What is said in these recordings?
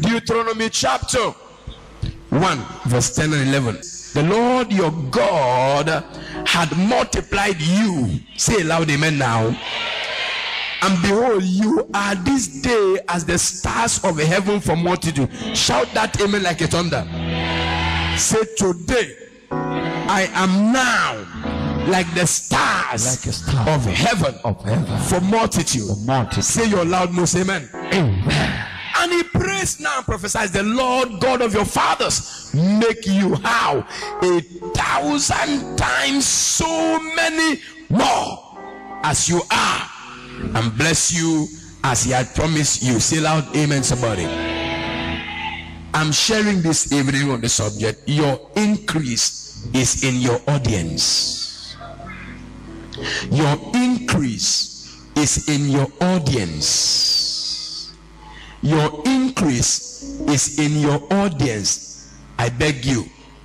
Deuteronomy chapter 1 verse 10 and 11. The Lord your God had multiplied you. Say loud amen now. And behold, you are this day as the stars of heaven for multitude. Shout that amen like a thunder. Say, today I am now like the stars of heaven for multitude. Say your loud most amen. Amen. And he prays now and prophesies, the Lord God of your fathers make you how? 1,000 times so many more as you are, and bless you as he had promised you. Say loud amen, somebody. I'm sharing this evening on the subject, your increase is in your audience. Your increase is in your audience. Your increase is in your audience. I beg you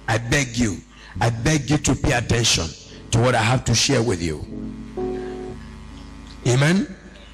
to pay attention to what I have to share with you. Amen.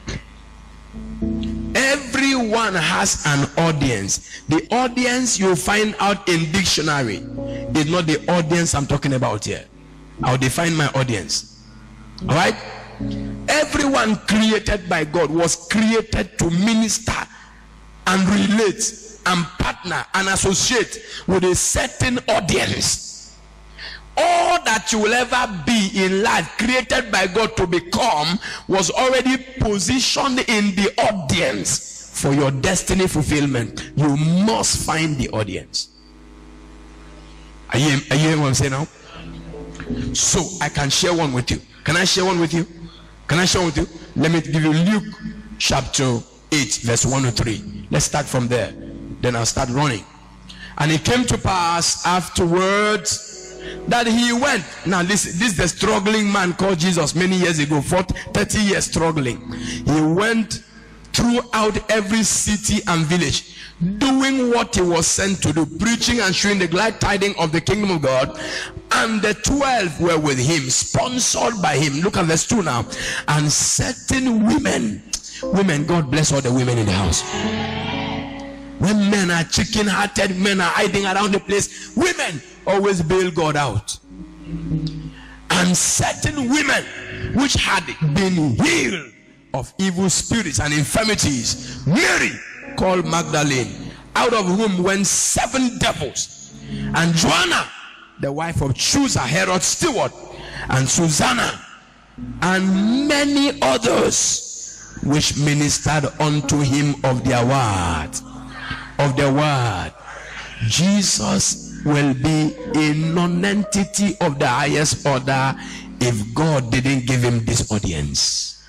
Everyone has an audience. The audience you find out in dictionary is not the audience I'm talking about here. I'll define my audience. All right? Everyone created by God was created to minister and relate and partner and associate with a certain audience. All that you will ever be in life, created by God to become, was already positioned in the audience for your destiny fulfillment. You must find the audience. Are you hearing what I'm saying now? So I can share one with you. Can I share one with you? Can I share one with you? Let me give you Luke chapter 8 verse 1 to 3. Let's start from there. Then I'll start running. And it came to pass afterwards that he went. Now this is the struggling man called Jesus many years ago, for 30 years struggling. He went throughout every city and village, doing what he was sent to do, preaching and showing the glad tidings of the kingdom of God. And the 12 were with him, sponsored by him. Look at verse 2 now. And certain women, God bless all the women in the house. When men are chicken-hearted, men are hiding around the place, women always bail God out. And certain women which had been healed of evil spirits and infirmities, Mary called Magdalene, out of whom went 7 devils, and Joanna, the wife of Chusa, Herod's steward, and Susanna, and many others which ministered unto him of their word. Of the word. Jesus will be a non-entity of the highest order if God didn't give him this audience.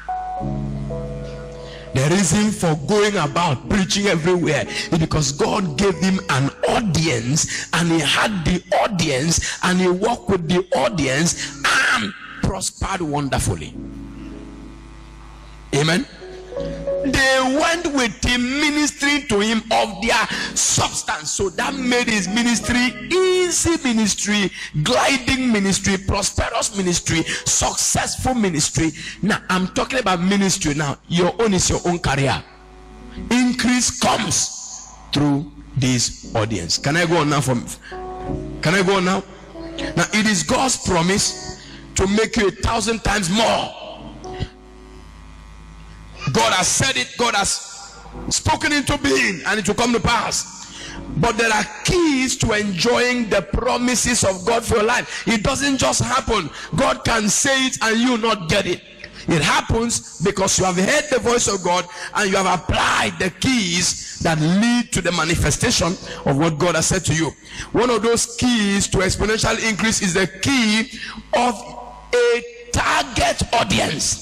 The reason for going about preaching everywhere is because God gave him an audience, and he had the audience, and he walked with the audience and prospered wonderfully. Amen. They went with him, ministering to him of their substance. So that made his ministry easy ministry, gliding ministry, prosperous ministry, successful ministry. Now I'm talking about ministry now. Your own is your own career. Increase comes through this audience. Can I go on now? Can I go on now? Now it is God's promise to make you 1,000 times more. God has said it, God has spoken into being, and it will come to pass. But there are keys to enjoying the promises of God for your life. It doesn't just happen. God can say it and you not get it. It happens because you have heard the voice of God and you have applied the keys that lead to the manifestation of what God has said to you. One of those keys to exponential increase is the key of a target audience.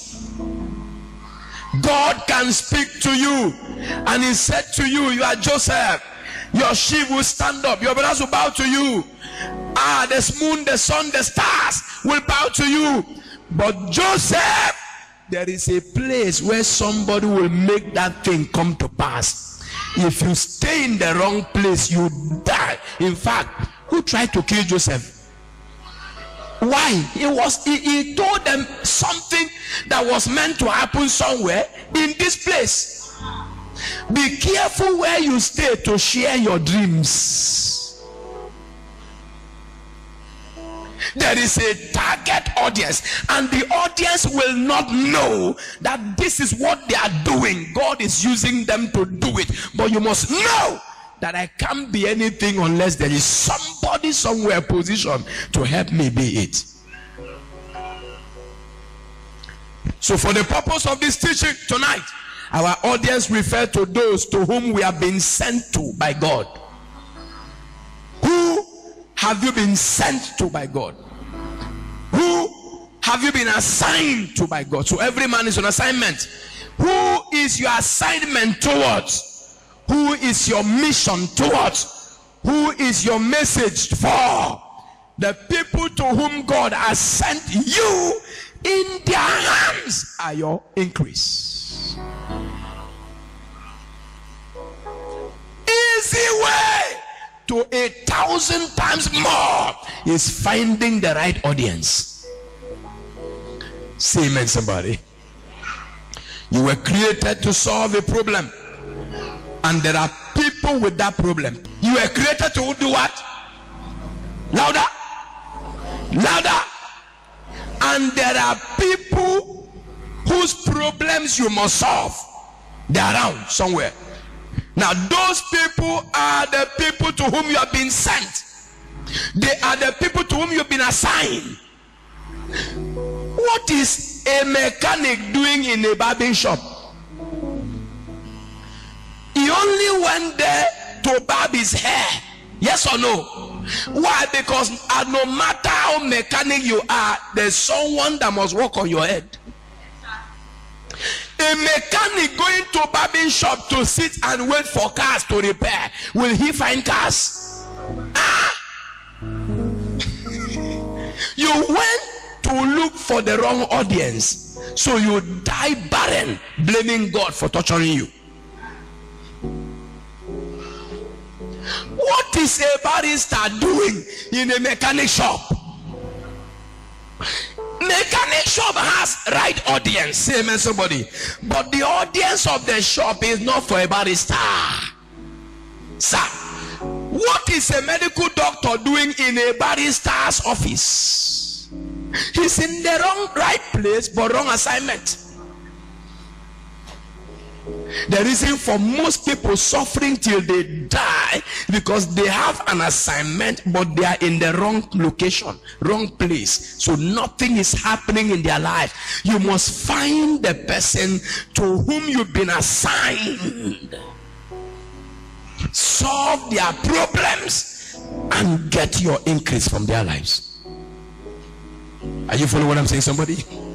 God can speak to you, and he said to you, you are Joseph, your sheep will stand up, your brothers will bow to you, the moon, the sun, the stars will bow to you. But Joseph, there is a place where somebody will make that thing come to pass. If you stay in the wrong place, you die. In fact, who tried to kill Joseph? Why? He told them something that was meant to happen somewhere in this place. Be careful where you stay to share your dreams. There is a target audience, and the audience will not know that this is what they are doing. God is using them to do it. But you must know that I can't be anything unless there is somebody somewhere positioned to help me be it. So for the purpose of this teaching tonight, our audience refer to those to whom we have been sent to by God. Who have you been sent to by God? Who have you been assigned to by God? So every man is on assignment. Who is your assignment towards? Who is your mission towards? Who is your message for? The people to whom God has sent you, in their hands are your increase. Easy way to 1,000 times more is finding the right audience. Say amen, somebody. You were created to solve a problem, and there are people with that problem. You were created to do what? Louder, louder. And there are people whose problems you must solve. They are around somewhere. Now those people are the people to whom you have been sent. They are the people to whom you have been assigned. What is a mechanic doing in a barbing shop? He only went there to barb his hair. Yes or no? Why? Because no matter how mechanic you are, there's someone that must work on your head. A mechanic going to barbing shop to sit and wait for cars to repair, will he find cars? You went to look for the wrong audience, so you die barren, blaming God for torturing you. What is a barrister doing in a mechanic shop? Mechanic shop has right audience, say amen somebody, but the audience of the shop is not for a barrister. Sir, what is a medical doctor doing in a barrister's office? He's in the wrong right place but wrong assignment. The reason for most people suffering till they die, because they have an assignment but they are in the wrong location, wrong place, so nothing is happening in their life. You must find the person to whom you've been assigned, solve their problems, and get your increase from their lives. Are you following what I'm saying, somebody?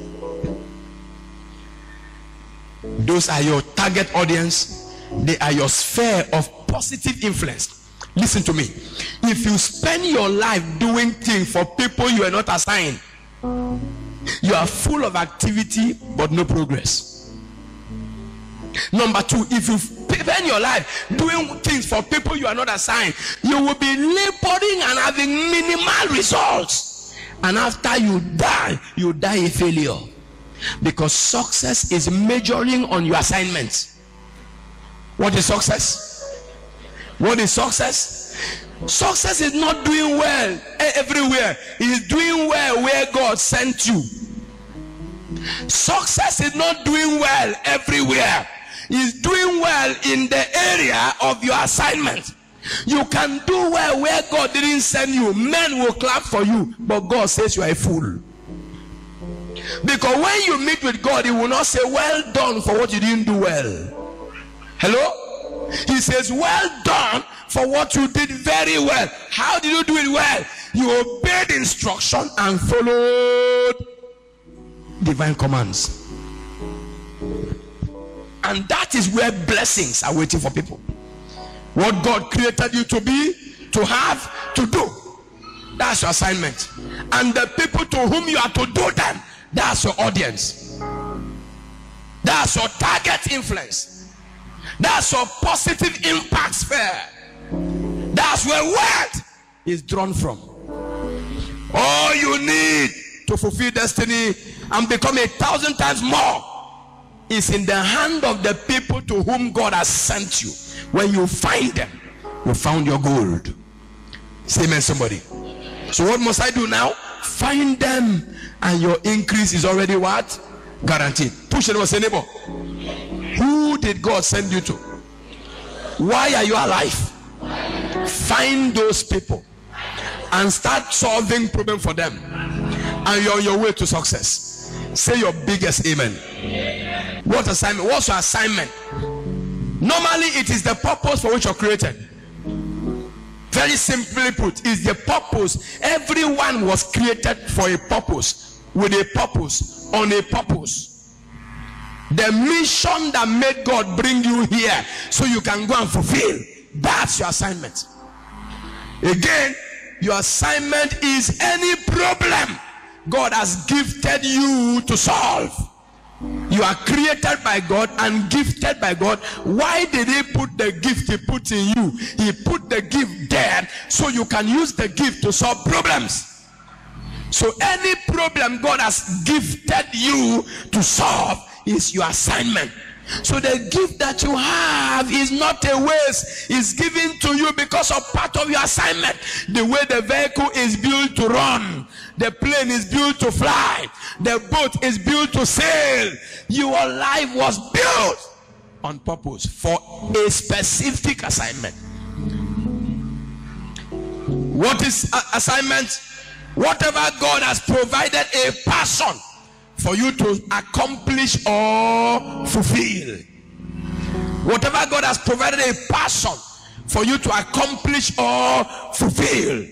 Those are your target audience. They are your sphere of positive influence. Listen to me. If you spend your life doing things for people you are not assigned, you are full of activity but no progress. Number two, if you spend your life doing things for people you are not assigned, you will be laboring and having minimal results. And after you die a failure. Because success is measuring on your assignments. What is success? What is success? Success is not doing well everywhere. It is doing well where God sent you. Success is not doing well everywhere. It is doing well in the area of your assignment. You can do well where God didn't send you. Men will clap for you, but God says you are a fool. Because when you meet with God, he will not say well done for what you didn't do well. Hello? He says well done for what you did very well. How did you do it well? You obeyed instruction and followed divine commands. And that is where blessings are waiting for people. What God created you to be, to have, to do, that's your assignment. And the people to whom you are to do them, that's your audience. That's your target influence. That's your positive impact sphere. That's where wealth is drawn from. All you need to fulfill destiny and become 1,000 times more is in the hand of the people to whom God has sent you. When you find them, you found your gold. Say amen, somebody. So what must I do now? Find them, and your increase is already what? Guaranteed. Push it over, say neighbor. Who did God send you to? Why are you alive? Find those people and start solving problem for them, and you're on your way to success. Say your biggest amen. What assignment? What's your assignment? Normally it is the purpose for which you're created. Very simply put, is the purpose. Everyone was created for a purpose, with a purpose, on a purpose. The mission that made God bring you here so you can go and fulfill, that's your assignment. Again, your assignment is any problem God has gifted you to solve. You are created by God and gifted by God. Why did he put the gift he put in you? He put the gift there so you can use the gift to solve problems. So any problem God has gifted you to solve is your assignment. So the gift that you have is not a waste. It's given to you because of part of your assignment. The way the vehicle is built to run, the plane is built to fly, the boat is built to sail. Your life was built on purpose for a specific assignment. What is assignment? Whatever God has provided a passion for you to accomplish or fulfill. Whatever God has provided a passion for you to accomplish or fulfill.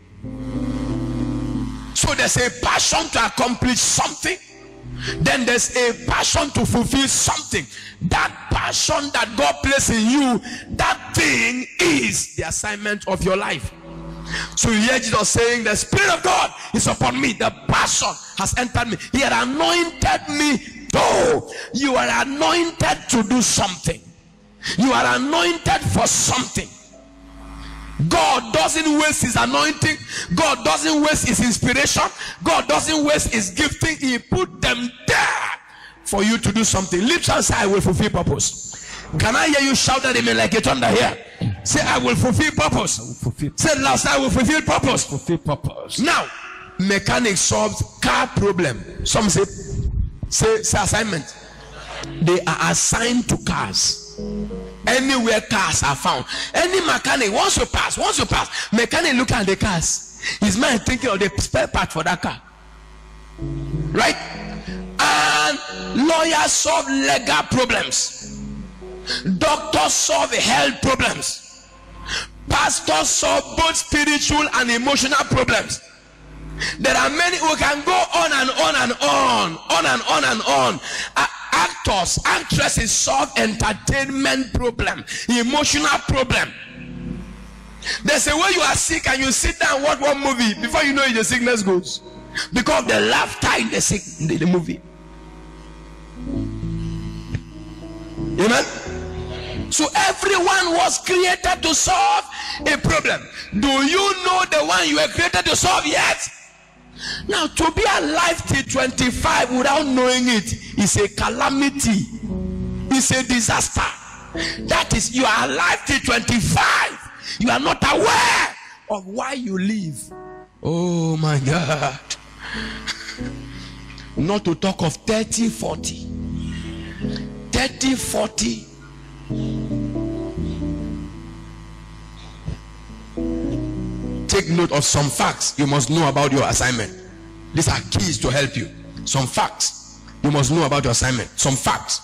So there's a passion to accomplish something, then there's a passion to fulfill something. That passion that God placed in you, that thing is the assignment of your life. So you hear Jesus saying, the Spirit of God is upon me, the passion has entered me, he had anointed me. Oh, you are anointed to do something. You are anointed for something. God doesn't waste his anointing. God doesn't waste his inspiration. God doesn't waste his gifting. He put them there for you to do something. Lift and say, I will fulfill purpose. Can I hear you shout that amen like a thunder here? Say, I will fulfill purpose. I will fulfill. Say last, I will fulfill purpose. Fulfill purpose. Now, mechanics solves car problem. Some say assignment. They are assigned to cars. Anywhere cars are found, any mechanic, once you pass, mechanic look at the cars, his mind thinking of the spare part for that car, right? And lawyers solve legal problems, doctors solve health problems, pastors solve both spiritual and emotional problems. There are many who can go on and on and on. Actors, actresses solve entertainment problem, emotional problem. There's a way you are sick and you sit down and watch one movie, before you know it, the sickness goes because of the laughter in the movie. Amen. So everyone was created to solve a problem. Do you know the one you were created to solve yet? Now, to be alive till 25 without knowing it is a calamity. It's a disaster. That is, you are alive till 25. You are not aware of why you live. Oh my God. Not to talk of 30, 40. 30, 40. Take note of some facts you must know about your assignment. These are keys to help you. Some facts you must know about your assignment. Some facts.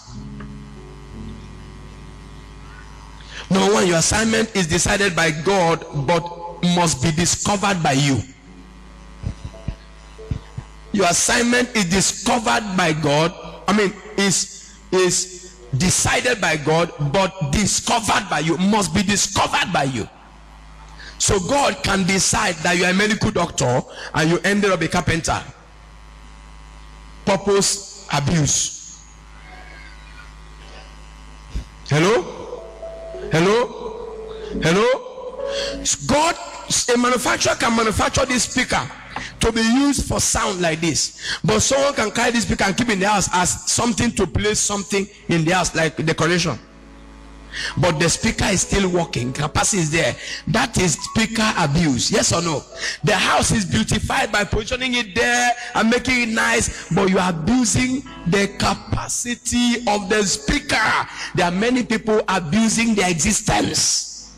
Number one, your assignment is decided by God but must be discovered by you. Your assignment is discovered by God. Is decided by God but discovered by you. Must be discovered by you. So God can decide that you are a medical doctor and you ended up a carpenter. Purpose abuse. Hello? God, a manufacturer can manufacture this speaker to be used for sound like this. But someone can carry this speaker and keep it in the house as something to place something in the house, like decoration. But the speaker is still working, capacity is there. That is speaker abuse. Yes or no? The house is beautified by positioning it there and making it nice, but you are abusing the capacity of the speaker. There are many people abusing their existence.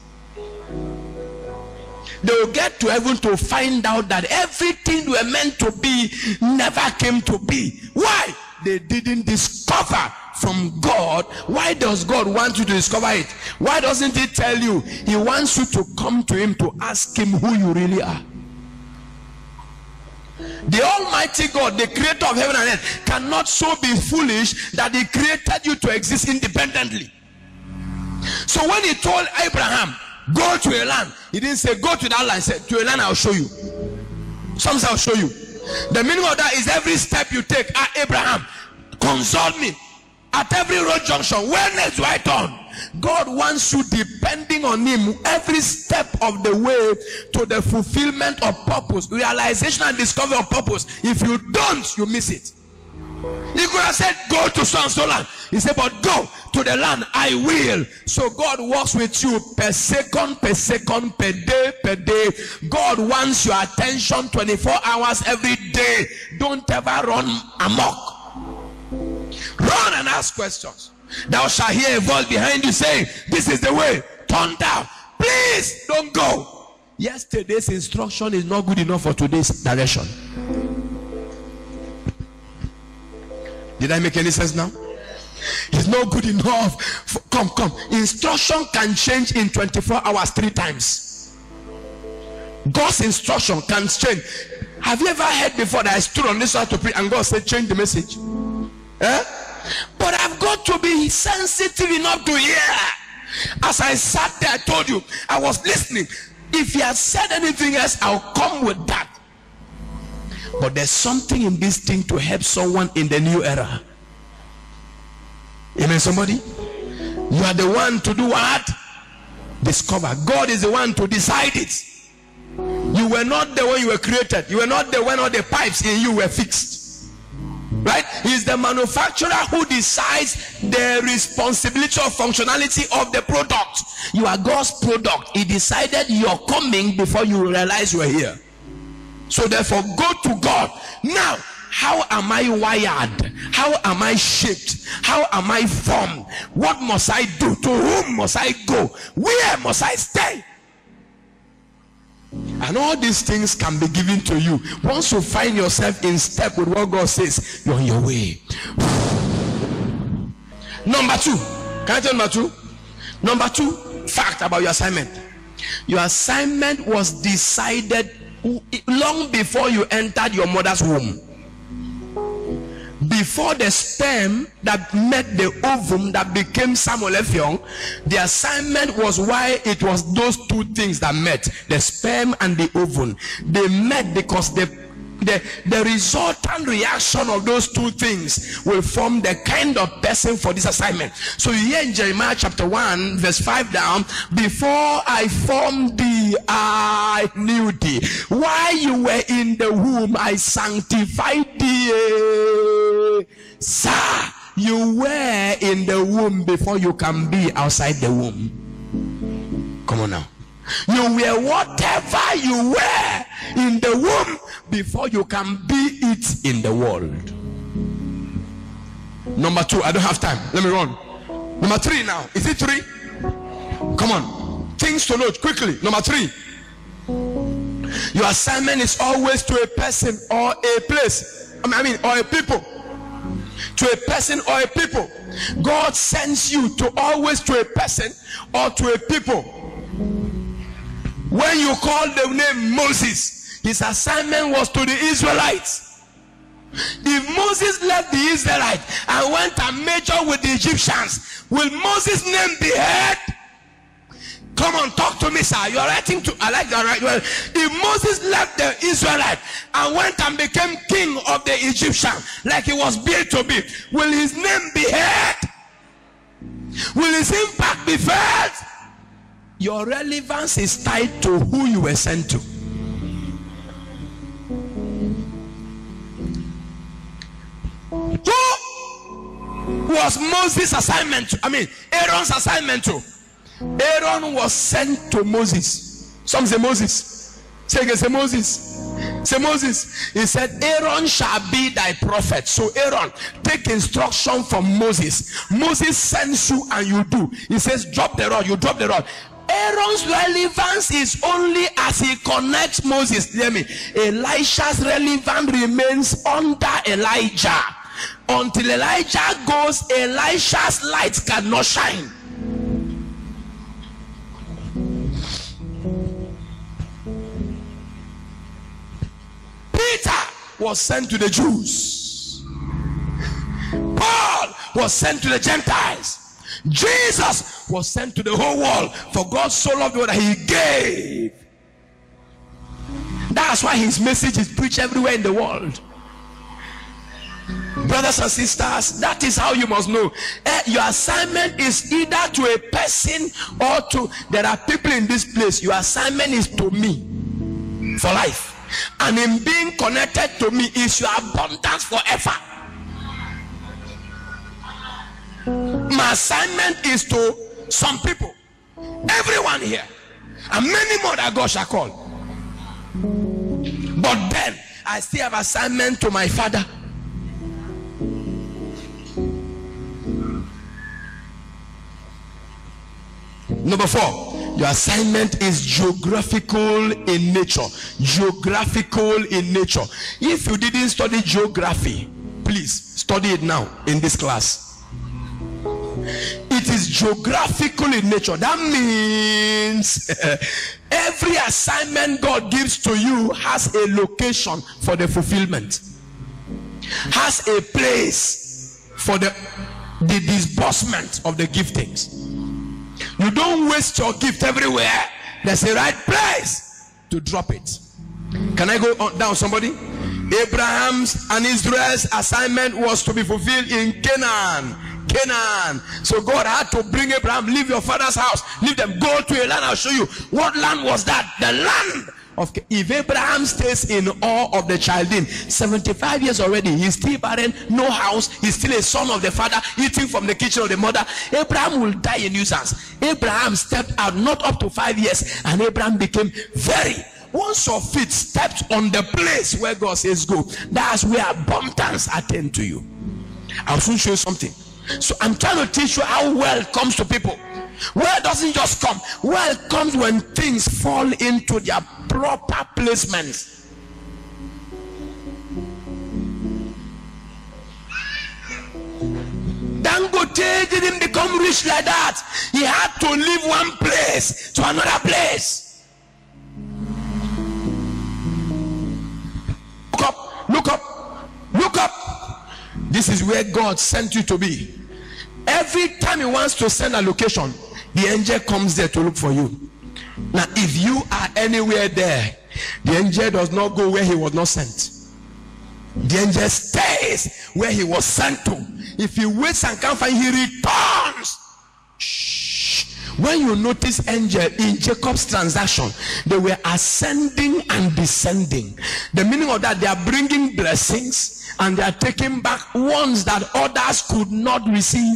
They will get to heaven to find out that everything they were meant to be never came to be. Why? They didn't discover from God. Why does God want you to discover it? Why doesn't he tell you? He wants you to come to him to ask him who you really are. The Almighty God, the creator of heaven and earth, cannot so be foolish that he created you to exist independently. So when he told Abraham, go to a land, he didn't say go to that land. He said, to a land I'll show you. Some say I'll show you. The meaning of that is every step you take, Abraham, consult me. At every road junction, where next do I turn? God wants you depending on him every step of the way to the fulfillment of purpose, realization and discovery of purpose. If you don't, you miss it. He could have said, go to so and so land. He said, but go to the land, I will. So God works with you per second, per day. God wants your attention 24 hours every day. Don't ever run amok. Run and ask questions. Thou shalt hear a voice behind you saying, this is the way, turn down. Please don't go. Yesterday's instruction is not good enough for today's direction. Did I make any sense now? It's not good enough. Come. Instruction can change in 24 hours 3 times. God's instruction can change. Have you ever heard before that I stood on this side to preach and God said change the message? But I've got to be sensitive enough to hear. As I sat there, I told you, I was listening. If he had said anything else, I'll come with that. But there's something in this thing to help someone in the new era. Amen, somebody? You are the one to do what? Discover. God is the one to decide it. You were not the one you were created. You were not the one all the pipes in you were fixed. Right? He's the manufacturer who decides the responsibility of functionality of the product. You are God's product. He decided you're coming before you realize you're here. So therefore, go to God. Now, how am I wired? How am I shaped? How am I formed? What must I do? To whom must I go? Where must I stay? And all these things can be given to you. Once you find yourself in step with what God says, you're on your way. Number 2. Can I tell number 2? Number 2 fact about your assignment. Your assignment was decided long before you entered your mother's womb. Before the sperm that met the ovum that became Samuel Effiong, the assignment was why it was those 2 things that met, the sperm and the ovum. They met because the resultant reaction of those 2 things will form the kind of person for this assignment. So you hear in Jeremiah chapter 1 verse 5 down, before I formed thee, I knew thee. While you were in the womb, I sanctified thee. Sir, you were in the womb before you can be outside the womb. Come on now. You were whatever you were in the womb before you can be it in the world. Number 2, I don't have time. Let me run. Number 3 now. Is it 3? Come on. Things to note quickly. Number 3. Your assignment is always to a person or a place. Or a people. To a person or a people. God sends you to always to a person or to a people. When you call the name Moses, his assignment was to the Israelites. If Moses left the Israelites and went and majored with the Egyptians, will Moses' name be heard? Come on, talk to me, sir. You are writing to, I like that, right? Well, if Moses left the Israelites and went and became king of the Egyptians, like he was built to be, will his name be heard? Will his impact be felt? Your relevance is tied to who you were sent to. was Moses' assignment to? Aaron's assignment to? Aaron was sent to Moses. Some say Moses. Say again, say Moses. Say Moses. He said, Aaron shall be thy prophet. So Aaron, take instruction from Moses. Moses sends you and you do. He says, drop the rod. You drop the rod. Aaron's relevance is only as he connects Moses. Hear me. Elisha's relevance remains under Elijah. Until Elijah goes, Elisha's light cannot shine. Peter was sent to the Jews. Paul was sent to the Gentiles. Jesus was sent to the whole world. For God so loved the world that he gave. That's why his message is preached everywhere in the world. Brothers and sisters, that is how you must know. Your assignment is either to a person or to, there are people in this place. Your assignment is to me for life. And in being connected to me is your abundance forever. My assignment is to some people, everyone here, and many more that God shall call. But then I still have assignment to my Father. Number 4, your assignment is geographical in nature. Geographical in nature. If you didn't study geography, please study it now in this class. It is geographical in nature. That means every assignment God gives to you has a location for the fulfillment, has a place for the disbursement of the giftings. You don't waste your gift everywhere. There's a right place to drop it. Can I go on down, somebody? Abraham's and Israel's assignment was to be fulfilled in Canaan. So God had to bring Abraham, leave your father's house, leave them, go to a land. I'll show you. What land was that? The land of. If Abraham stays in awe of the Chaldean, 75 years already, he's still barren, no house, he's still a son of the father, eating from the kitchen of the mother, Abraham will die in nuisance. Abraham stepped out not up to 5 years, and Abraham became very. Once your feet stepped on the place where God says go, that's where abundance attend to you. I'll soon show you something. So I'm trying to teach you how wealth comes to people. Wealth doesn't just come. Wealth comes when things fall into their proper placements. Dangote didn't become rich like that. He had to leave one place to another place. Look up, look up, look up. This is where God sent you to be. Every time he wants to send a location, the angel comes there to look for you. Now, if you are anywhere there, the angel does not go where he was not sent. The angel stays where he was sent to. If he waits and can't find, he returns. Shh. When you notice angel in Jacob's transaction, they were ascending and descending. The meaning of that, they are bringing blessings and they are taking back ones that others could not receive.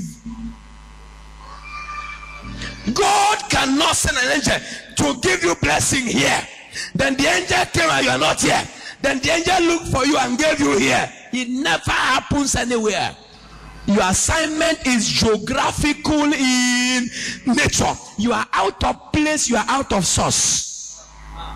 God cannot send an angel to give you blessing here. Then the angel came and you are not here. Then the angel looked for you and gave you here. It never happens anywhere. Your assignment is geographical in nature. You are out of place, you are out of source.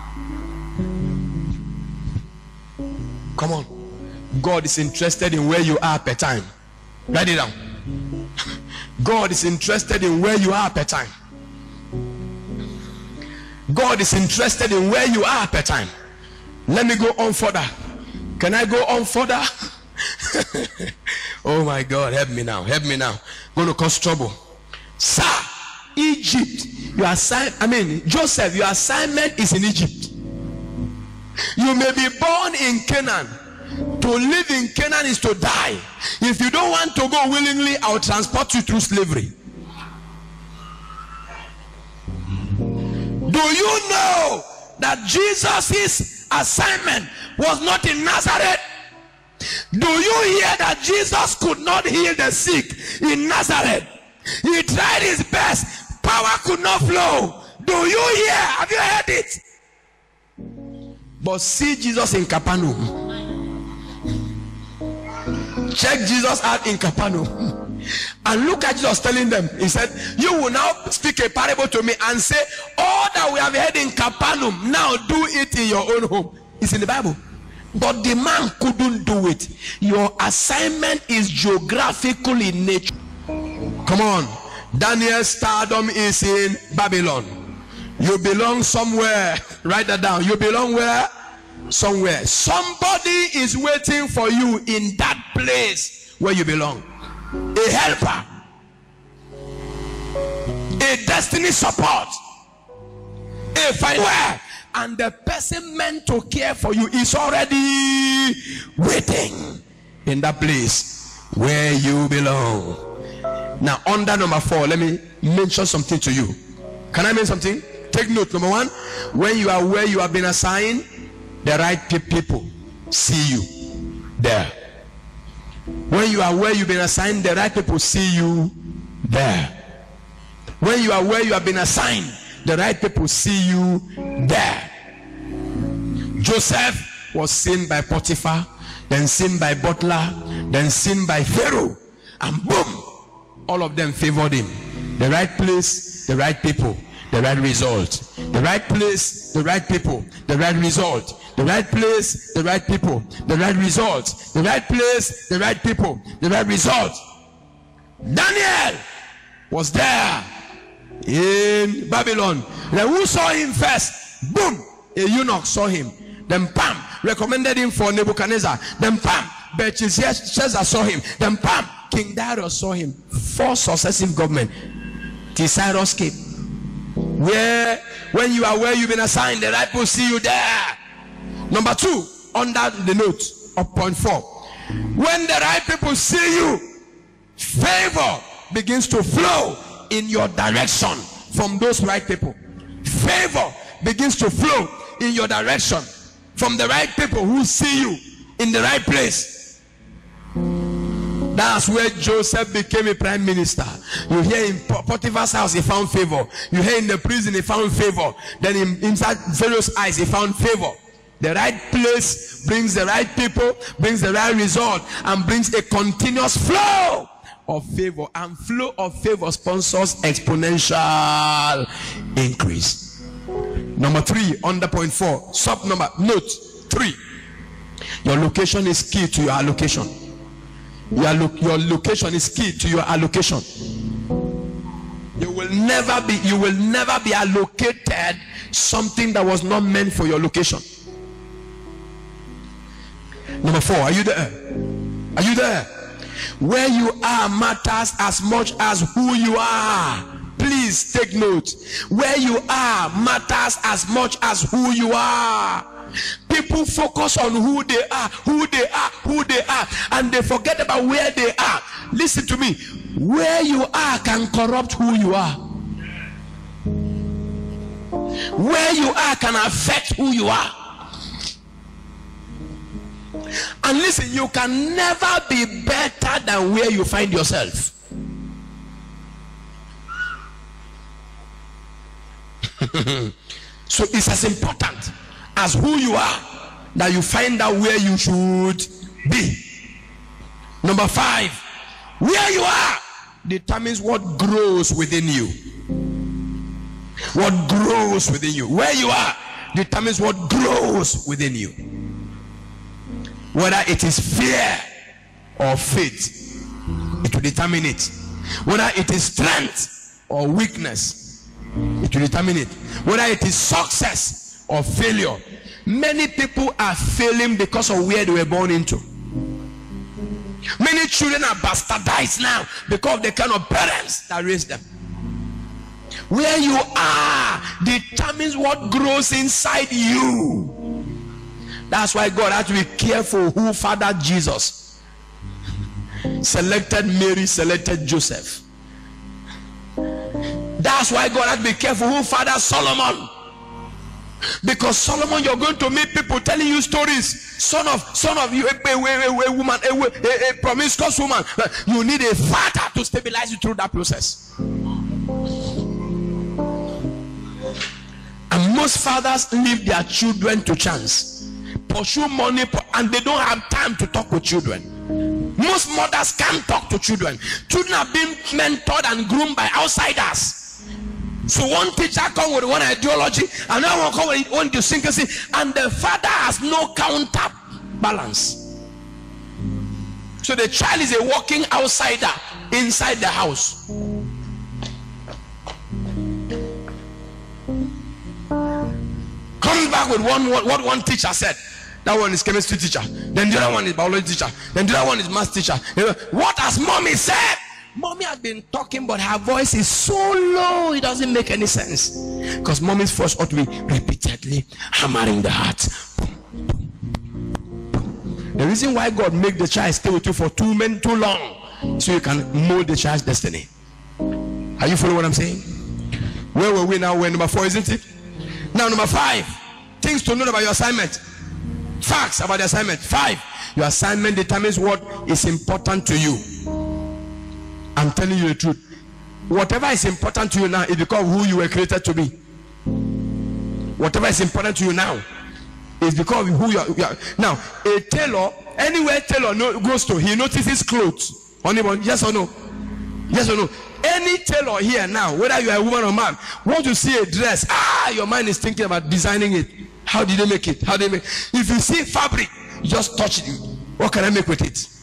Come on. God is interested in where you are per time. Write it down. God is interested in where you are per time. God is interested in where you are per time. Let me go on further. Can I go on further? Oh my God, help me now. Help me now. Going to cause trouble. Sir, Egypt. Joseph, your assignment is in Egypt. You may be born in Canaan. To live in Canaan is to die. If you don't want to go willingly, I'll transport you through slavery. Do you know that Jesus' assignment was not in Nazareth? Do you hear that Jesus could not heal the sick in Nazareth? He tried his best. Power could not flow. Do you hear? Have you heard it? But see Jesus in Capernaum. Check Jesus out in Capernaum. And look at Jesus telling them. He said, you will now speak a parable to me and say, all that we have heard in Capernaum, now do it in your own home. It's in the Bible. But the man couldn't do it. Your assignment is geographical in nature. Come on. Daniel's stardom is in Babylon. You belong somewhere. Write that down. You belong where? Somewhere. Somebody is waiting for you in that place where you belong. A helper, a destiny support, a finder, and the person meant to care for you is already waiting in that place where you belong. Now, under number 4, let me mention something to you. Can I mention something? Take note. Number 1, when you are where you have been assigned, the right people see you there. When you are where you've been assigned, the right people see you there. When you are where you have been assigned, the right people see you there. Joseph was seen by Potiphar, then seen by butler, then seen by Pharaoh, and boom, all of them favored him. The right place, the right people, the right result. The right place, the right people, the right result. The right place, the right people, the right result. The right place, the right people, the right result. Daniel was there in Babylon. Then who saw him first? Boom, a eunuch saw him. Then Pam recommended him for Nebuchadnezzar. Then Pam, Belshazzar saw him. Then Pam, King Darius saw him. 4 successive government. Till Cyrus came. Where, when you are where you've been assigned, the right people see you there. Number 2, under the note of point 4, when the right people see you, favor begins to flow in your direction from those right people. Favor begins to flow in your direction from the right people who see you in the right place. That's where Joseph became a prime minister. You hear in Potiphar's house, he found favor. You hear in the prison, he found favor. Then inside Pharaoh's eyes, he found favor. The right place brings the right people, brings the right result, and brings a continuous flow of favor. And flow of favor sponsors exponential increase. Number 3, under point 4, sub number, note 3. Your location is key to your allocation. Your location is key to your allocation. You will never be allocated something that was not meant for your location. Number 4, are you there? Are you there? Where you are matters as much as who you are. Please take note. Where you are matters as much as who you are. People focus on who they are, and they forget about where they are. Listen to me. Where you are can corrupt who you are. Where you are can affect who you are. And listen, you can never be better than where you find yourself. So it's as important as who you are that you find out where you should be. Number 5, where you are determines what grows within you. What grows within you. Where you are determines what grows within you. Whether it is fear or faith, it will determine it. Whether it is strength or weakness, it will determine it. Whether it is success or failure. Many people are failing because of where they were born into. Many children are bastardized now because of the kind of parents that raised them. Where you are determines what grows inside you. That's why God had to be careful who fathered Jesus. Selected Mary, selected Joseph. That's why God had to be careful who fathered Solomon. Because Solomon, you're going to meet people telling you stories. Son of you, a woman, a promiscuous woman. You need a father to stabilize you through that process. And most fathers leave their children to chance, pursue money, and they don't have time to talk with children. Most mothers can't talk to children. Children are being mentored and groomed by outsiders. So one teacher come with one ideology, another one come with one idiosyncrasy, and the father has no counter balance. So the child is a walking outsider inside the house. Comes back with what one teacher said. That one is chemistry teacher. Then the other one is biology teacher. Then the other one is math teacher. What has mommy said? Mommy has been talking, but her voice is so low, it doesn't make any sense. Because mommy's voice ought to be repeatedly hammering the heart. The reason why God made the child stay with you for too long, so you can mold the child's destiny. Are you following what I'm saying? Where were we now? We're number 4, isn't it? Now number 5, things to know about your assignment. Facts about the assignment. 5, your assignment determines what is important to you. I'm telling you the truth. Whatever is important to you now is because of who you were created to be. Whatever is important to you now is because of who you are. Now, a tailor, anywhere tailor goes to, he notices clothes. Anyone? Yes or no? Yes or no? Any tailor here now, whether you are a woman or man, once you see a dress, your mind is thinking about designing it. How did they make it? How did they make it? If you see fabric, you just touch it. What can I make with it?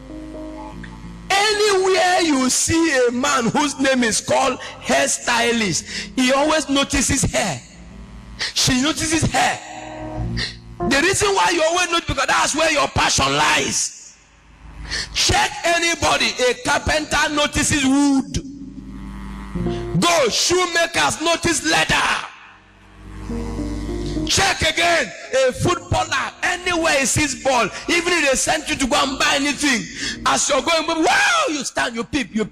Anywhere you see a man whose name is called hairstylist, he always notices hair. She notices hair. The reason why you always notice, because that's where your passion lies. Check anybody. A carpenter notices wood. Go, shoemakers notice leather. Check again. A footballer, anywhere he sees ball, even if they send you to go and buy anything, as you're going, wow, you stand, you peep. You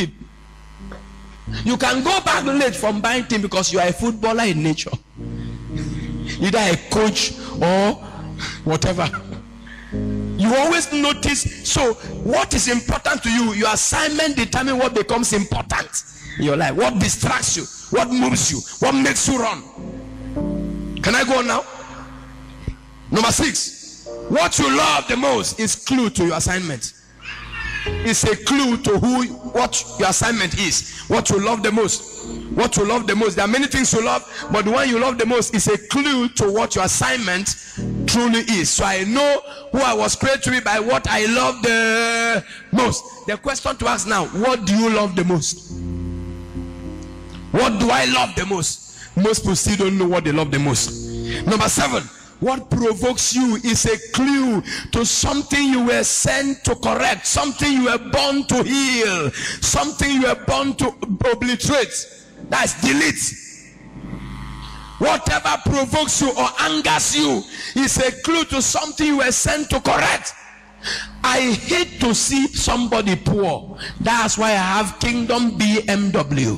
can go back late from buying things because you are a footballer in nature, either a coach or whatever. You always notice. So what is important to you? Your assignment determines what becomes important in your life. What distracts you, what moves you, what makes you run. Can I go on now? Number 6, what you love the most is clue to your assignment. It's a clue to what your assignment is. What you love the most. What you love the most. There are many things you love, but the one you love the most is a clue to what your assignment truly is. So I know who I was created to be by what I love the most. The question to ask now, what do you love the most? What do I love the most? Most people still don't know what they love the most. Number 7, what provokes you is a clue to something you were sent to correct, something you were born to heal, something you were born to obliterate. That's delete. Whatever provokes you or angers you is a clue to something you were sent to correct. I hate to see somebody poor. That's why I have Kingdom BMW.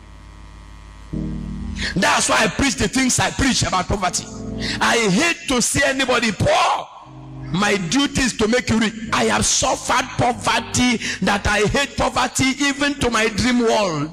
That's why I preach the things I preach about poverty. I hate to see anybody poor. My duty is to make you rich. I have suffered poverty that I hate poverty even to my dream world.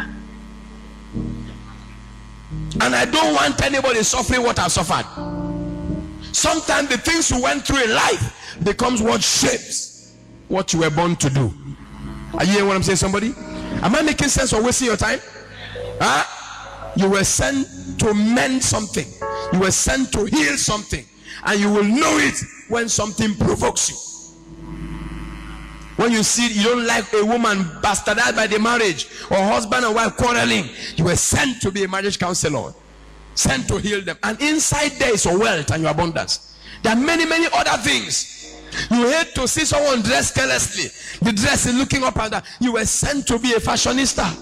And I don't want anybody suffering what I've suffered. Sometimes the things you went through in life becomes what shapes what you were born to do. Are you hearing what I'm saying, somebody? Am I making sense or wasting your time? Huh? You were sent to mend something. You were sent to heal something. And you will know it when something provokes you. When you see you don't like a woman bastardized by the marriage, or husband and wife quarreling, you were sent to be a marriage counselor, sent to heal them. And inside there is your wealth and your abundance. There are many other things. You hate to see someone dressed carelessly. The dress is looking up and down. You were sent to be a fashionista.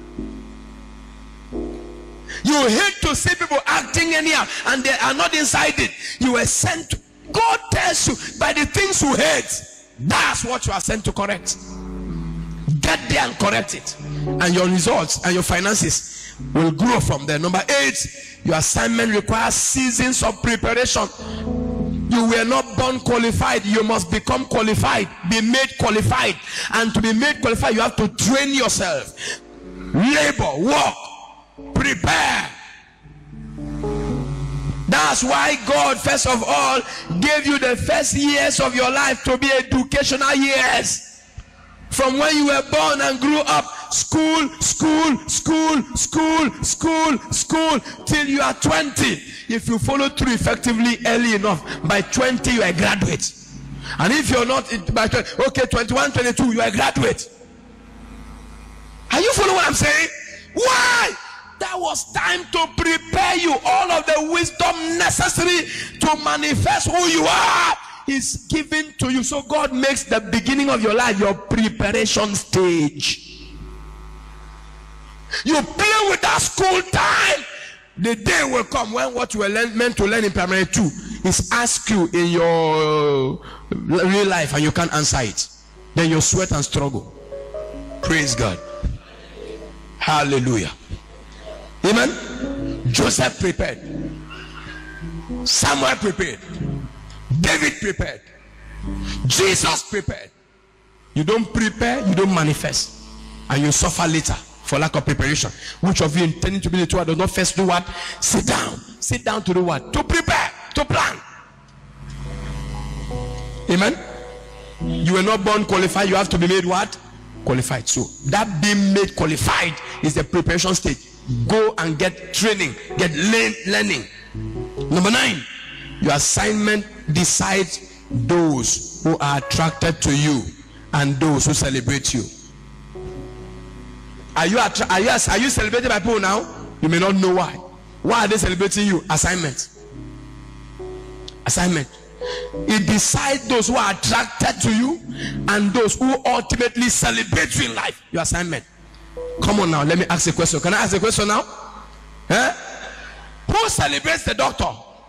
You hate to see people acting anyhow and they are not inside it. You were sent to. God tells you by the things you hate, that's what you are sent to correct. Get there and correct it, and your results and your finances will grow from there. Number 8, Your assignment requires seasons of preparation. You were not born qualified. You must become qualified. Be made qualified. And to be made qualified, you have to train yourself. Labor, work, prepare. That's why God, first of all, gave you the first years of your life to be educational years. From when you were born and grew up, school, till you are 20. If you follow through effectively early enough, by 20 you are a graduate. And if you're not by 20, okay, 21, 22, you are a graduate. Are you following what I'm saying? Why? That was time to prepare you. All of the wisdom necessary to manifest who you are is given to you. So God makes the beginning of your life your preparation stage. You play with that school time. The day will come when what you were meant to learn in primary 2 is asked you in your real life and you can't answer it. Then you sweat and struggle. Praise God. Hallelujah. Amen. Joseph prepared. Samuel prepared. David prepared. Jesus prepared. You don't prepare, you don't manifest, and you suffer later for lack of preparation. Which of you intending to be the two does not first do what? Sit down. Sit down to do what? To prepare, to plan. Amen. You were not born qualified. You have to be made what? Qualified. So that being made qualified is the preparation stage. Go and get training, get learning. Number 9, your assignment decides those who are attracted to you and those who celebrate you. Are you celebrated by people now? You may not know why. Why are they celebrating you? Assignment. Assignment. It decides those who are attracted to you and those who ultimately celebrate you in life. Your assignment. Come on now, let me ask a question. Can I ask a question now? Who celebrates the doctor?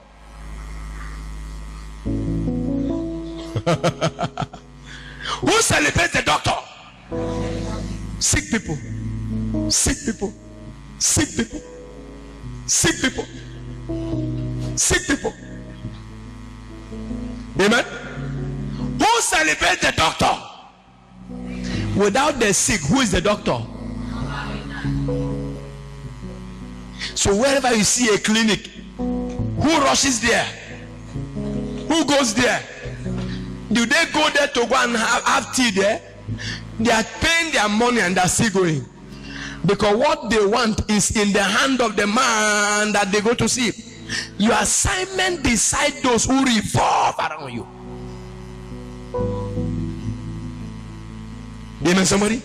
Who celebrates the doctor? Sick people. Sick people. Sick people. Sick people. Sick people. Amen. Who celebrates the doctor? Without the sick, who is the doctor? So wherever you see a clinic, who rushes there? Who goes there? Do they go there to go and have tea there? They are paying their money and they are still going. Because what they want is in the hand of the man that they go to see. Your assignment decides those who revolve around you. Amen, somebody?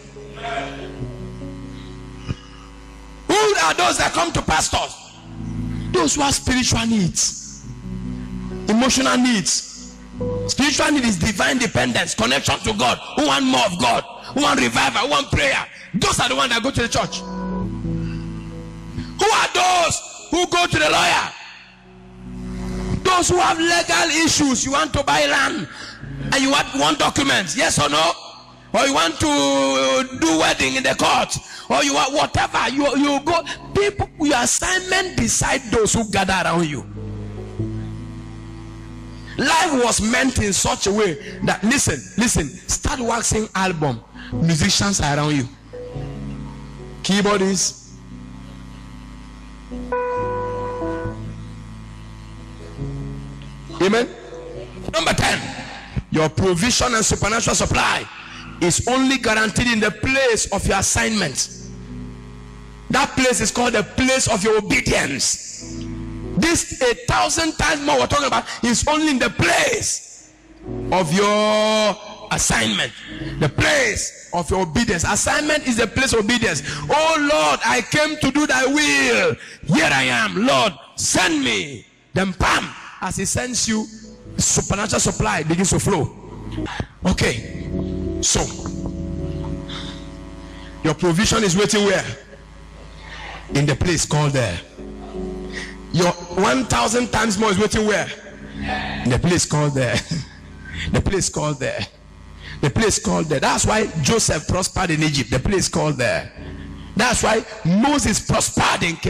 Who are those that come to pastors? Those who have spiritual needs, emotional needs. Spiritual need is divine dependence, connection to God. Who want more of God? Who want revival? Who want prayer? Those are the ones that go to the church. Who are those who go to the lawyer? Those who have legal issues. You want to buy land and you want documents, yes or no? Or you want to do wedding in the court, or you want whatever, you go. People, your assignment decide those who gather around you. Life was meant in such a way that, listen, start waxing album, musicians are around you, keyboardists, amen. Number 10, your provision and supernatural supply is only guaranteed in the place of your assignment. That place is called the place of your obedience. This 1,000 times more we're talking about is only in the place of your assignment. The place of your obedience. Assignment is the place of obedience. Oh Lord, I came to do thy will. Here I am, Lord, send me. Then bam, as he sends you, supernatural supply begins to flow. Okay. So, your provision is waiting where? In the place called there. Your 1,000 times more is waiting where? In the place called there. The place called there. The place called there. That's why Joseph prospered in Egypt. The place called there. That's why Moses prospered in Canaan.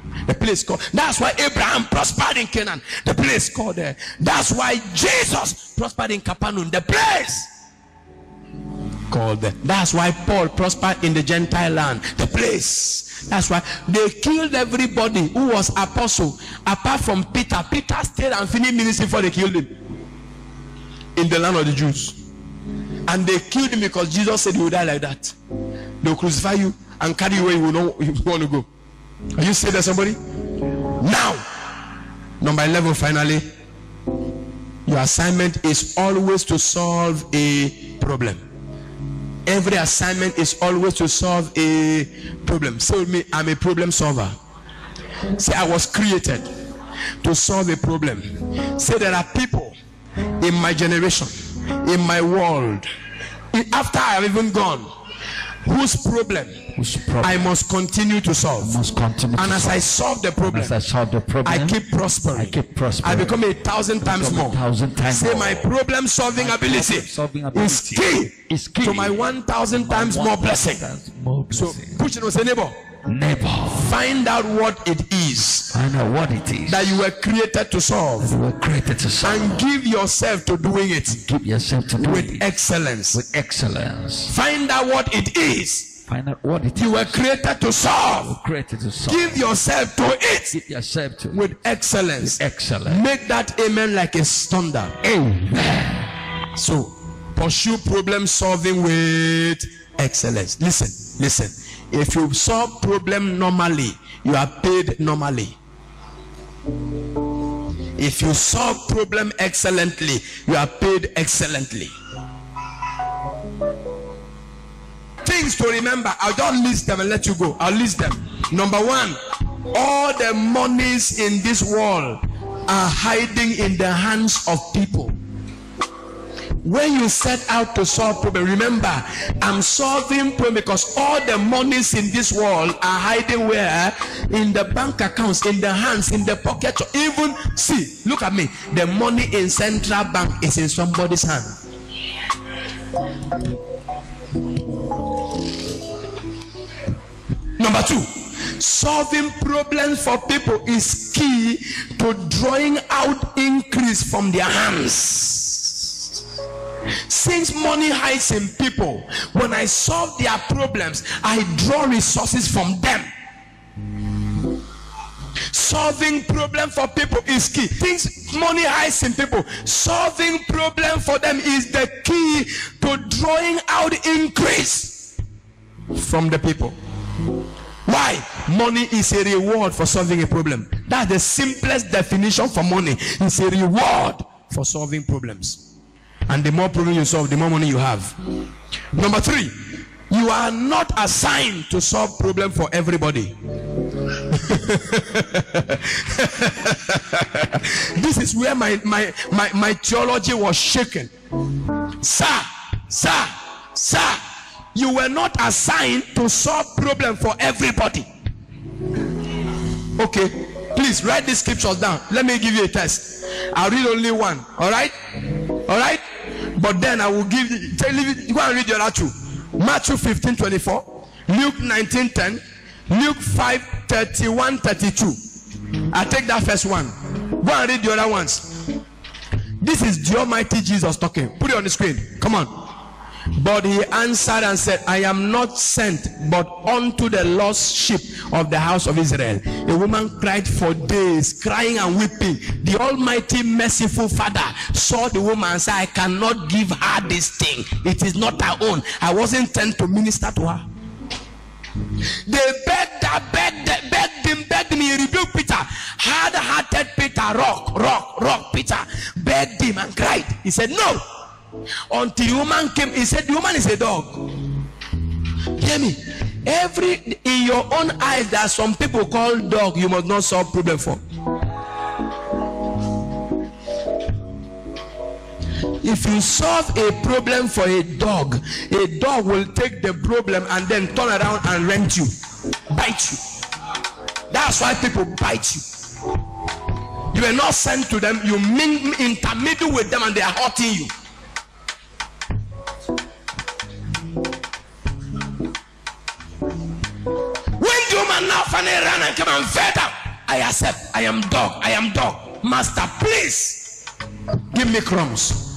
The place called. That's why Abraham prospered in Canaan. The place called there. That's why Jesus prospered in Capernaum. The place called there. That's why Paul prospered in the Gentile land. The place. That's why they killed everybody who was apostle apart from Peter. Peter stayed and finished ministry before they killed him in the land of the Jews. And they killed him because Jesus said he would die like that. They'll crucify you and carry you where you want to go. Are you saying that, somebody? Now, number 11, finally, your assignment is always to solve a problem. Every assignment is always to solve a problem. Say with me, I'm a problem solver. Say, I was created to solve a problem. Say, there are people in my generation, in my world, after I have even gone, whose problem I must continue to solve. And as I solve the problem, I keep prospering. I become 1,000 times more. Say, my problem solving ability is key to my 1,000 times more blessing. So push it and say, neighbor, find out what it is that you were created to solve, and give yourself to doing it with excellence. Find out what it is you were created to solve. Give yourself to it with excellence. Make that amen like a thunder. Amen. So pursue problem solving with excellence. Listen. If you solve problem normally, you are paid normally. If you solve problem excellently, you are paid excellently. Things to remember. I'll just list them and let you go. I'll list them. Number 1, all the monies in this world are hiding in the hands of people. When you set out to solve problem, remember, I'm solving problem because all the monies in this world are hiding where? In the bank accounts, in the hands, in the pockets. Even, see, look at me. The money in central bank is in somebody's hand. Number 2, solving problems for people is key to drawing out increase from their hands. Since money hides in people, when I solve their problems, I draw resources from them. Solving problem for people is key. Since money hides in people, solving problem for them is the key to drawing out increase from the people. Why? Money is a reward for solving a problem. That's the simplest definition for money. It's a reward for solving problems. And the more problems you solve, the more money you have. Number 3, you are not assigned to solve problem for everybody. This is where my theology was shaken. Sir, you were not assigned to solve problem for everybody. Okay, please write these scriptures down. Let me give you a test. I'll read only one. All right? But then I will give you, go and read the other 2. Matthew 15:24, Luke 19:10, Luke 5:31-32. I take that first one. Go and read the other ones. This is the Almighty Jesus talking. Put it on the screen. Come on. But he answered and said, I am not sent but unto the lost sheep of the house of Israel. A woman cried for days, crying and weeping. The Almighty merciful Father saw the woman and said, I cannot give her this thing. It is not her own. I wasn't sent to minister to her. They begged him. He rebuked Peter. Hard-hearted Peter, rock Peter. Begged him and cried. He said, no. Until the woman came, he said, the woman is a dog. Hear me. In your own eyes, there are some people called dog you must not solve problem for. If you solve a problem for a dog will take the problem and then turn around and rent you, bite you. That's why people bite you. You are not sent to them, you intermingle with them and they are hurting you. When the woman now finally ran and came and fed up, I accept. I am dog. I am dog. Master, please give me crumbs.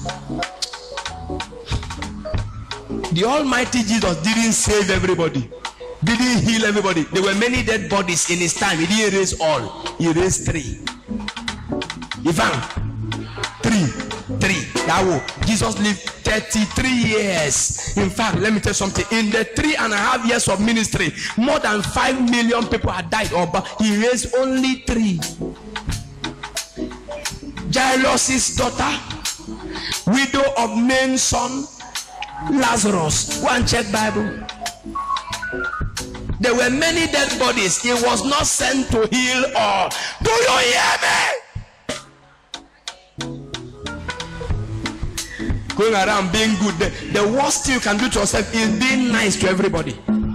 The Almighty Jesus didn't save everybody, didn't heal everybody. There were many dead bodies in his time. He didn't raise all. He raised 3. Ivan, 3. Now, Jesus lived 33 years. In fact, let me tell you something. In the 3.5 years of ministry, more than 5 million people had died. But he raised only 3. Jairus' daughter, widow of Nain's son, Lazarus. Go and check Bible. There were many dead bodies. He was not sent to heal all. Do you hear me? Going around being good. The worst thing you can do to yourself is being nice to everybody.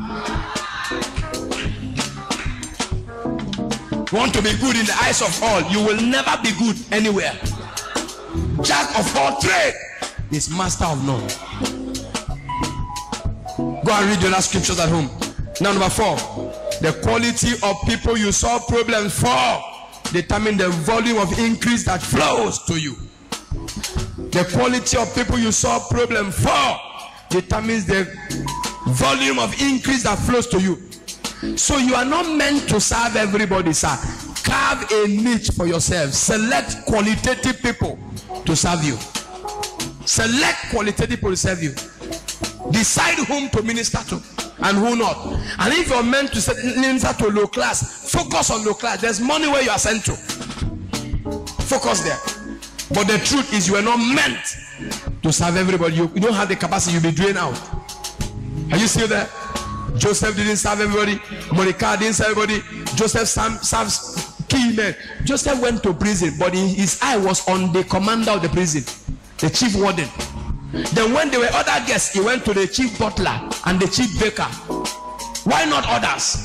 Want to be good in the eyes of all, you will never be good anywhere. Jack of all trade is master of none. Go and read the last scriptures at home. Now, number 4, the quality of people you solve problems for determine the volume of increase that flows to you. The quality of people you solve problems for determines the volume of increase that flows to you. So you are not meant to serve everybody, sir. Carve a niche for yourself. Select qualitative people to serve you. Select qualitative people to serve you. Decide whom to minister to and who not. And if you're meant to minister to low class, focus on low class. There's money where you are sent to. Focus there. But the truth is, you are not meant to serve everybody. You don't have the capacity. You'll be drained out. Are you still there? Joseph didn't serve everybody. Mordecai didn't serve everybody. Joseph serves key men. Joseph went to prison, but his eye was on the commander of the prison, the chief warden. Then when there were other guests, he went to the chief butler and the chief baker. Why not others?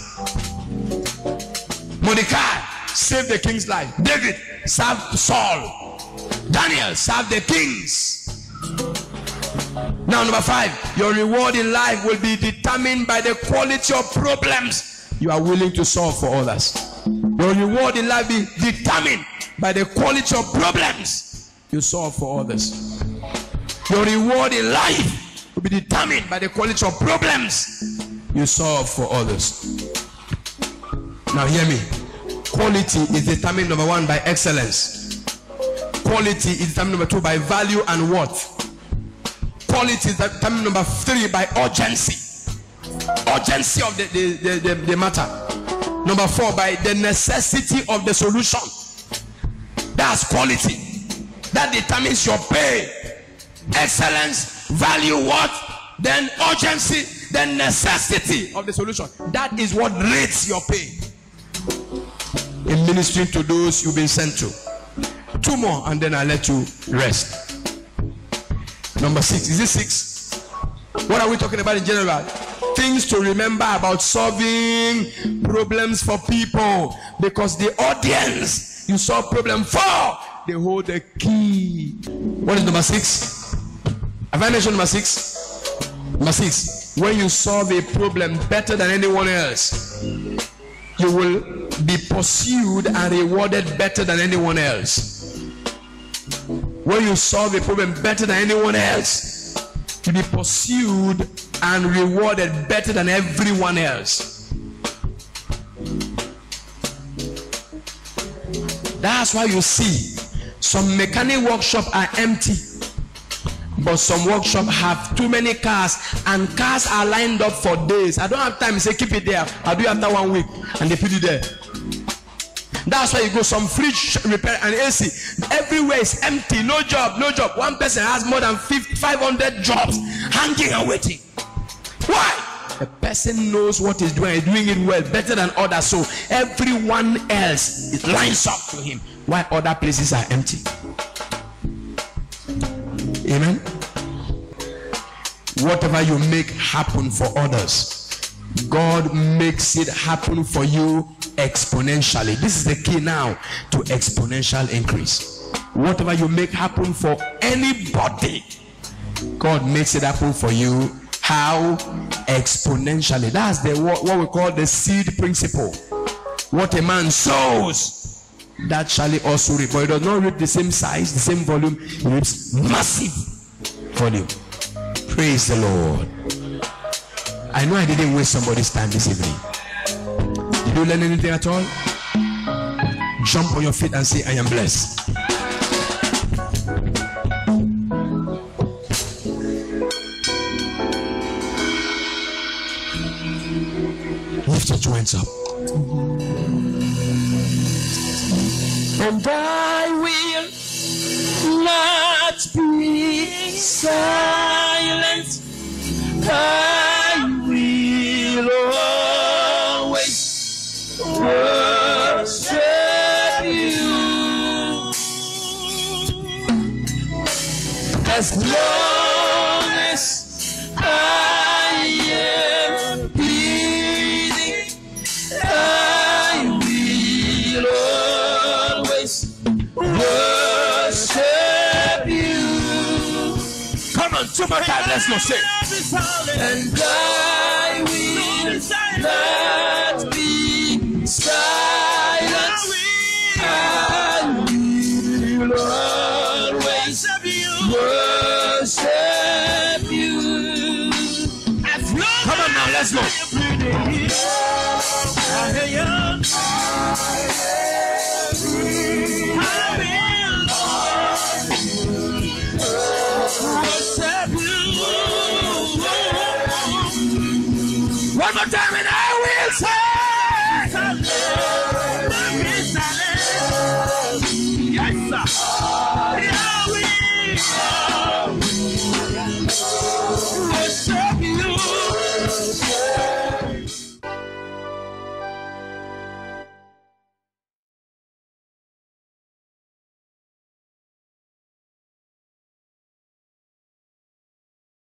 Mordecai saved the king's life. David served Saul. Daniel served the kings. Now, number 5, your reward in life will be determined by the quality of problems you are willing to solve for others. Your reward in life will be determined by the quality of problems you solve for others. Your reward in life will be determined by the quality of problems you solve for others. Now hear me. Quality is determined, number 1, by excellence. Quality is determined, number 2, by value and worth. Quality is determined, number 3, by urgency. Urgency of the matter. Number 4, by the necessity of the solution. That's quality. That determines your pay. Excellence, value, worth, then urgency, then necessity of the solution. That is what rates your pay in ministering to those you've been sent to. 2 more and then I'll let you rest. Number 6. Is it 6? What are we talking about in general? Things to remember about solving problems for people, because the audience you solve problem for, they hold the key. What is number 6? Have I mentioned number 6? Number 6. When you solve a problem better than anyone else, you will be pursued and rewarded better than anyone else. When you solve a problem better than anyone else, you'll be pursued and rewarded better than everyone else. That's why you see some mechanic workshops are empty, but some workshops have too many cars, and cars are lined up for days. I don't have time to say keep it there. I'll do it after 1 week, and they put it there. That's why you go some fridge repair and AC. Everywhere is empty. No job, no job. One person has more than 500 jobs hanging and waiting. Why? The person knows what he's doing. He's doing it well, better than others. So everyone else, it lines up to him. Why other places are empty? Amen. Whatever you make happen for others, God makes it happen for you exponentially. This is the key now to exponential increase. Whatever you make happen for anybody, God makes it happen for you. How? Exponentially. That's what we call the seed principle. What a man sows, that shall he also reap. For it does not reap the same size, the same volume. It reaps massive volume. Praise the Lord. I know I didn't waste somebody's time this evening. Did you learn anything at all? Jump on your feet and say, I am blessed. Lift your two hands up. And I will not be silent. I will always worship you. As long as I am breathing, I will always worship you. Come on, two more times, let's go sing. And I will not be silent. I will always worship you. Come on now, let's go. One more time and I will say, yes, sir.